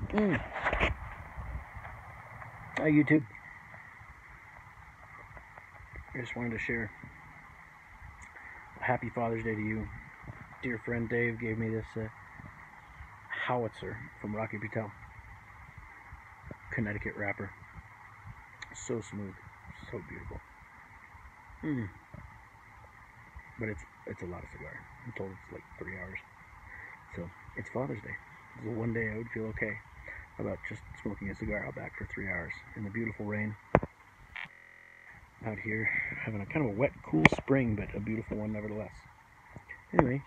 Hi YouTube. I just wanted to share a happy Father's Day to you. Dear friend Dave gave me this howitzer from Rocky Patel. Connecticut wrapper. So smooth. So beautiful. But it's a lot of cigar. I'm told it's like 3 hours. So it's Father's Day. So one day I would feel okay about just smoking a cigar out back for 3 hours in the beautiful rain. Out here having a kind of a wet, cool spring, but a beautiful one nevertheless. Anyway,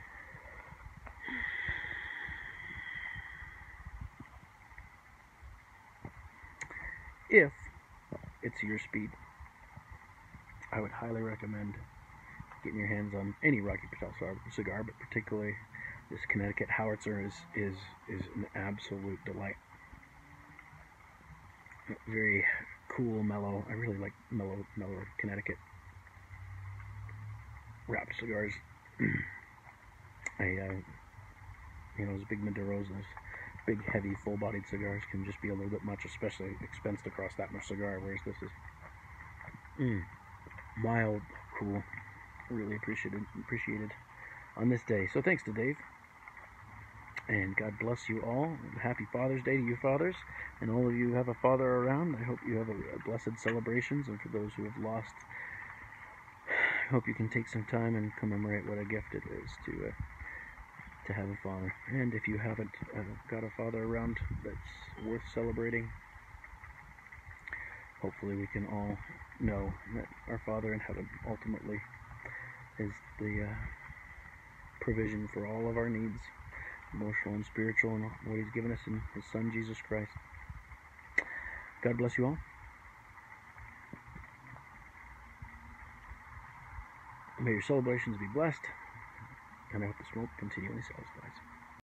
if it's your speed, I would highly recommend getting your hands on any Rocky Patel cigar, but particularly this Connecticut howitzer is an absolute delight. Very cool, mellow. I really like mellow Connecticut wrapped cigars. Those big Maduros and those big, heavy, full-bodied cigars can just be a little bit much, especially expensed across that much cigar, whereas this is mild, cool. Really appreciated on this day. So thanks to Dave, and God bless you all. Happy Father's Day to you fathers, and all of you who have a father around. I hope you have a blessed celebrations, and for those who have lost, I hope you can take some time and commemorate what a gift it is to have a father. And if you haven't got a father around that's worth celebrating, hopefully we can all know that our Father in heaven ultimately is the provision for all of our needs, emotional and spiritual, and what He's given us in His Son, Jesus Christ. God bless you all. May your celebrations be blessed, and I hope the smoke continually satisfies.